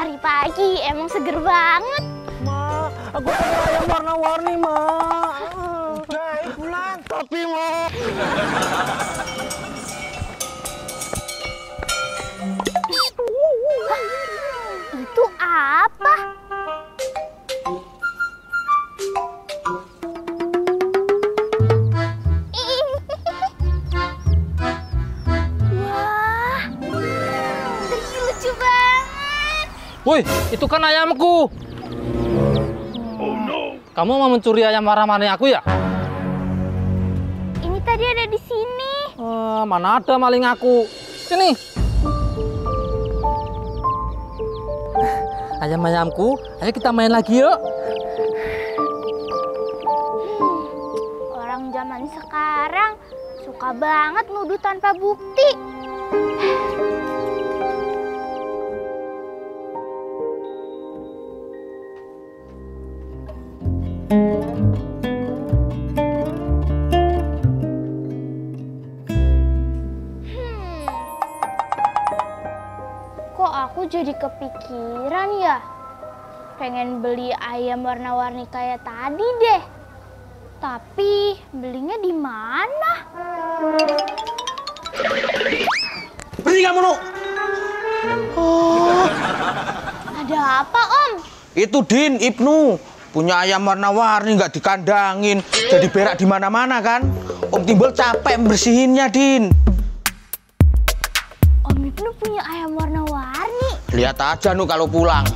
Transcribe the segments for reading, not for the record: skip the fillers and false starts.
Pagi-pagi emang seger banget. Ma, aku pengen ayam warna-warni, Ma. Udah, ayo pulang. Tapi, Ma. Itu apa? Wah, lucu banget. Woi, itu kan ayamku. Oh no. Kamu mau mencuri ayam warna-warni aku ya? Ini tadi ada di sini. Mana ada maling aku. Sini. Ayam-ayamku, ayo kita main lagi yuk. Orang zaman sekarang suka banget nuduh tanpa bukti. Kok aku jadi kepikiran ya? Pengen beli ayam warna-warni kayak tadi deh. Tapi belinya di mana? Berhenti kamu, Nu. Oh, ada apa Om? Itu Din, Ibnu. Punya ayam warna-warni nggak dikandangin. Jadi berak di mana-mana kan. Om Timbul capek bersihinnya, Din. Om Ibnu punya ayam warna-warni. Lihat aja, Nu, kalau pulang.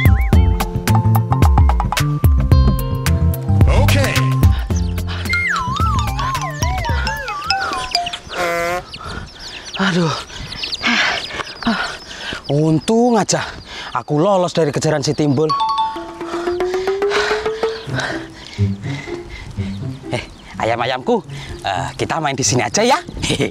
Oke. Aduh. Untung aja aku lolos dari kejaran si Timbul. Ayam-ayamku, kita main di sini aja ya.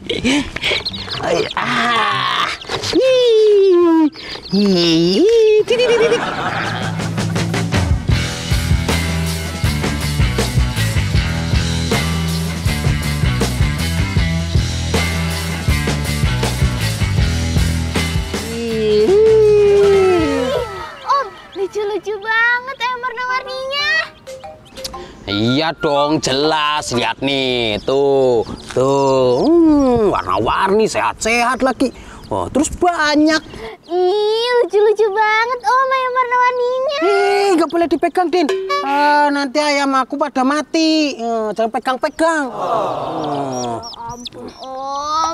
Om, lucu-lucu banget ayam warna-warninya. Iya dong, jelas. Lihat nih, tuh. Warna-warni, sehat-sehat lagi. Oh, terus banyak. Ih, lucu-lucu banget Om ayam warna-warninya. Nggak boleh dipegang, Din. Nanti ayam aku pada mati. Jangan pegang-pegang. Ampun Om.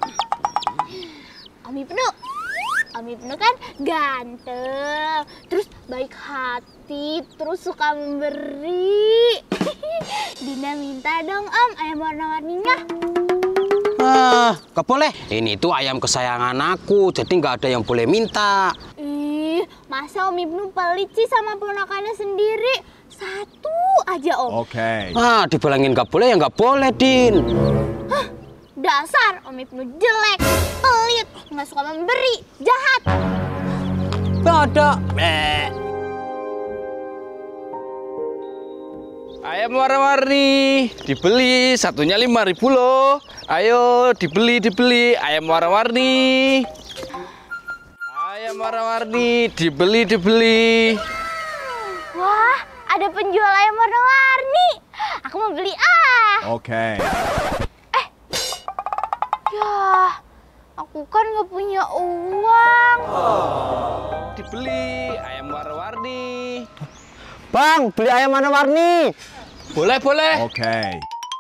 Om Ibnu. Om Ibnu kan ganteng, terus baik hati, terus suka memberi. Dina minta dong Om ayam warna-warninya. Nggak boleh. Ini tuh ayam kesayangan aku, jadi nggak ada yang boleh minta. Ih, masa Om Ibnu pelit sih sama ponakannya sendiri? Satu aja Om. Oke. Dibilangin nggak boleh ya nggak boleh, Din. Dasar Om Ibnu jelek, pelit, nggak suka memberi, jahat. Nggak ada. Ayam warna-warni dibeli, satunya 5.000 loh. Ayo dibeli ayam warna-warni. Ayam warna-warni dibeli. Wah, ada penjual ayam warna-warni. Aku mau beli Oke. Ya, aku kan nggak punya uang. Dibeli ayam warna-warni. Bang, beli ayam warna-warni. Boleh. Oke.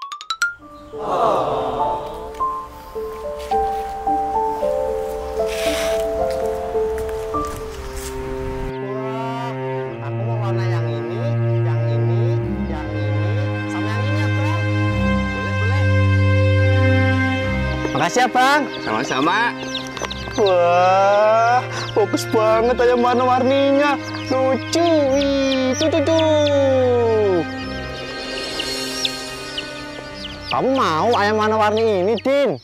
Aku mau warna yang ini, sama yang ini, Bang. Boleh. Makasih ya, Bang. Sama-sama. Wah, fokus banget ayam warna-warninya. Lucu. Tuh. Kamu mau ayam warna-warni ini, Din?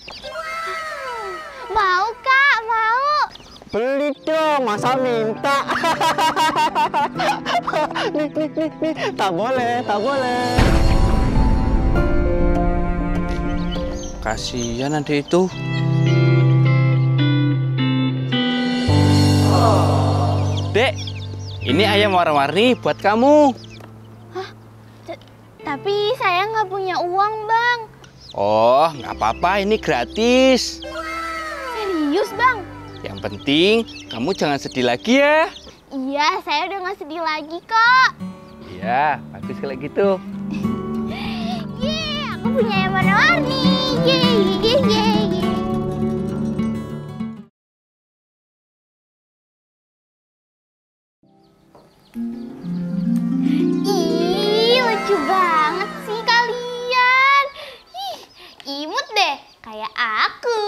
Mau Kak, mau. Beli dong, masa minta. nih. Tak boleh. Kasihan adik itu. Dek, ini ayam warna-warni buat kamu. Tapi saya nggak punya uang, Bang. Oh, nggak apa-apa, ini gratis. Serius, Bang? Yang penting kamu jangan sedih lagi ya. Iya, saya udah nggak sedih lagi kok. Iya, bagus kalau gitu. Yeay, aku punya ayam warna-warni. Yeay, yeay, yeay, yeay. Ih, lucu banget sih kalian. Ih, imut deh, kayak aku.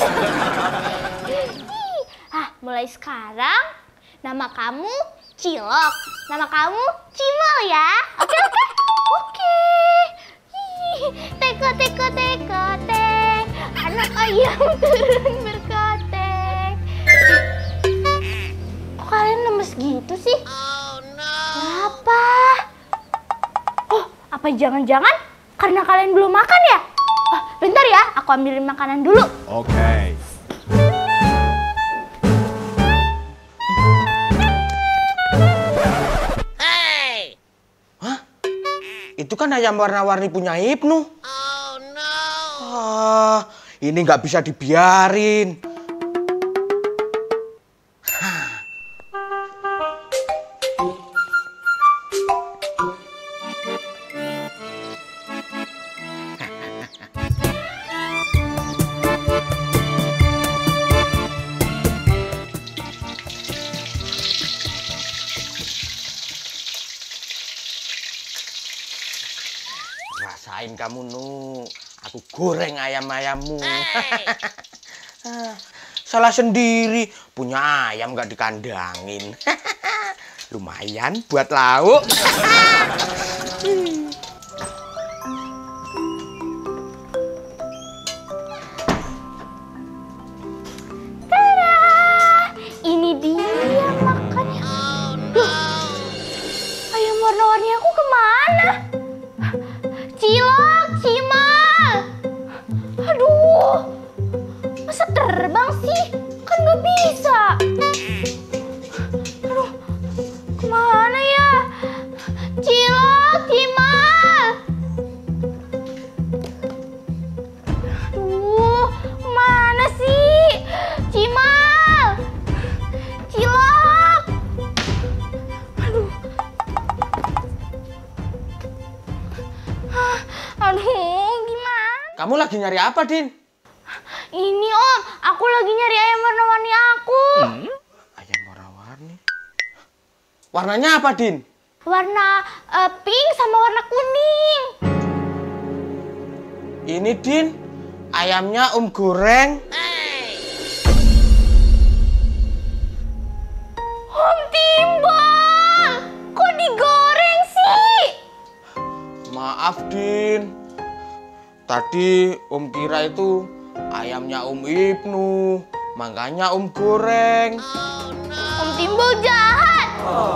Ih, mulai sekarang nama kamu Cilok, nama kamu Cimol ya. Oke, oke? Oke. Ih, teko, teko, teko, tek. Anak ayam turun berkotek. Kok kalian lemes gitu sih? Kenapa? Oh, apa jangan-jangan karena kalian belum makan ya? Oh, bentar ya, aku ambilin makanan dulu. Okay. Itu kan ayam warna-warni punya Ibnu. Oh no. Ini nggak bisa dibiarin. Rasain kamu, Nu. Aku goreng ayam-ayammu. Salah sendiri. Punya ayam gak dikandangin. Lumayan buat lauk. Tada! Ini dia makannya. Loh, ayam warna-warni aku kemana? Cilok, Cimal. Aduh, masa terbang sih? Kan nggak bisa. Aduh, kemana ya? Cilok, Cimal. Aduh, mana sih? Cimal. Cilok. Aduh. Aduh, gimana? Kamu lagi nyari apa, Din? Ini Om, aku lagi nyari ayam warna-warni aku. Ayam warna-warni. Warnanya apa, Din? Warna pink sama warna kuning. Ini, Din. Ayamnya goreng. Om Timbal, kok digoreng sih? Maaf, Din. Tadi kira itu ayamnya Ibnu. Makanya goreng. Om Timbal jahat.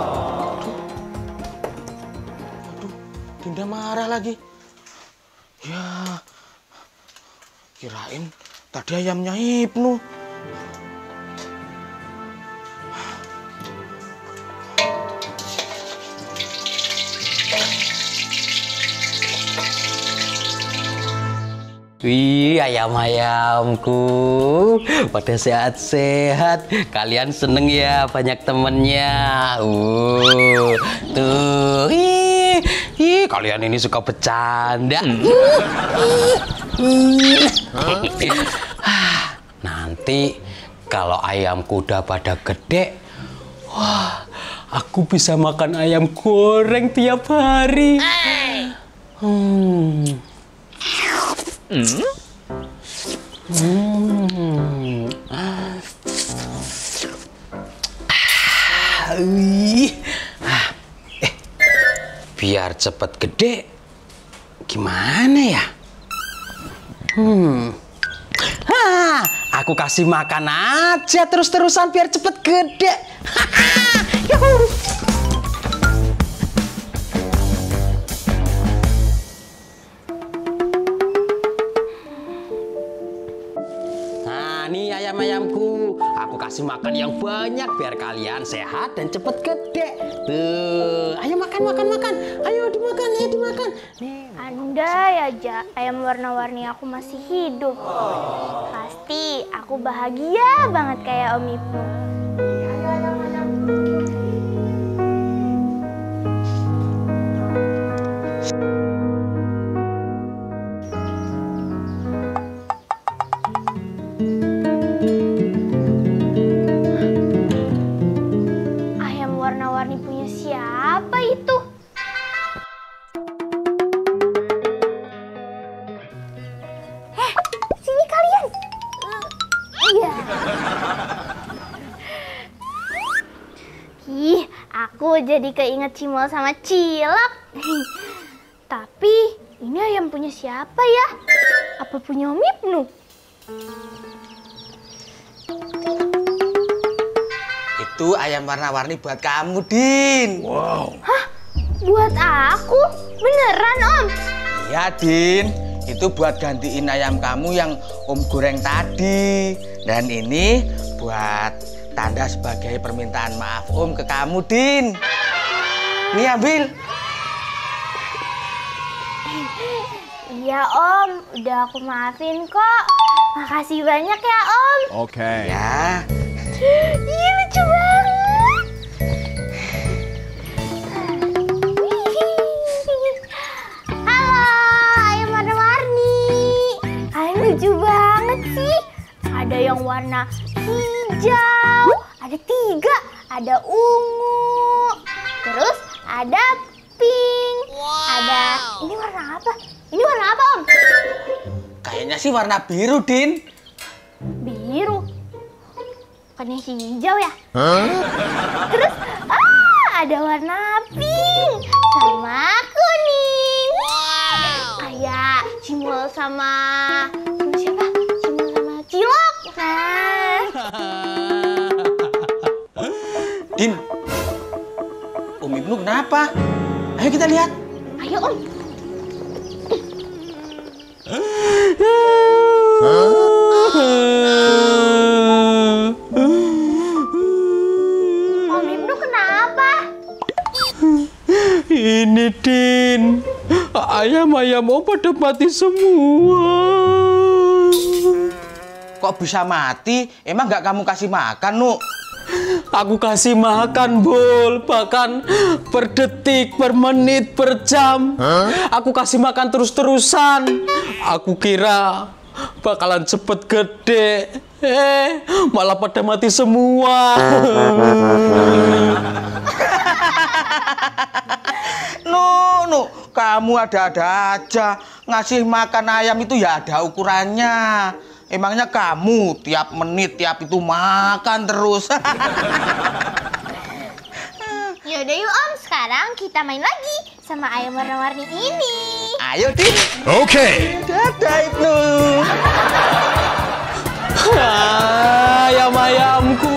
Dinda marah lagi. Ya, kirain tadi ayamnya Ibnu. Wih, ayam-ayamku pada sehat-sehat. Kalian seneng ya banyak temennya. Tuh, kalian ini suka bercanda. Nanti kalau ayamku udah pada gede, wah, aku bisa makan ayam goreng tiap hari. Biar cepet gede, gimana ya? Aku kasih makan aja terus-terusan biar cepet gede. Nah, nih ayam-ayamku, Aku kasih makan yang banyak biar kalian sehat dan cepet gede. Tuh, ayo makan. Ayo dimakan. Nih. Andai aja ayam warna-warni aku masih hidup. Pasti aku bahagia banget kayak Om Ibnu. Ayam warna-warni punya siapa itu? Sini kalian. Iya. Ih, aku jadi keinget Cimol sama Cilok. Tapi ini ayam punya siapa ya? Apa punya Om Ibnu? Itu ayam warna-warni buat kamu, Din. Hah? Buat aku? Beneran, Om? Iya, Din. Itu buat gantiin ayam kamu yang Om goreng tadi. Dan ini buat tanda sebagai permintaan maaf Om ke kamu, Din. Nih, ambil. Iya, Om. Udah aku maafin kok. Makasih banyak ya, Om. Okay. Ya. Ih, lucu banget. Halo, ayam warna-warni. Kalian lucu banget sih. Ada yang warna hijau, ada 3, ada ungu, terus ada pink, ada ini warna apa? Ini warna apa, Om? Kayaknya sih warna biru, Din. Biru. Bukannya hijau ya? Terus ada warna pink sama kuning. Kayak Cimol sama siapa? Cimol sama Cilok. Nah. Din, Om Ibnu kenapa? Ayo kita lihat. Ayo, Om. Om Ibnu kenapa? Ini Din, ayam-ayam Om pada mati semua. Kok bisa mati? Emang nggak kamu kasih makan, Nuk? Aku kasih makan, Bol, bahkan per detik, per menit, per jam. Aku kasih makan terus-terusan. Aku kira bakalan cepet gede. Malah pada mati semua. Nuk, kamu ada-ada aja. Ngasih makan ayam itu ya ada ukurannya. Emangnya kamu tiap menit, tiap itu makan terus. Yaudah yuk, Om. Sekarang kita main lagi sama ayam warna-warni ini. Ayo, Din. Okay. Dadah, Ibnu. Ayam-ayamku.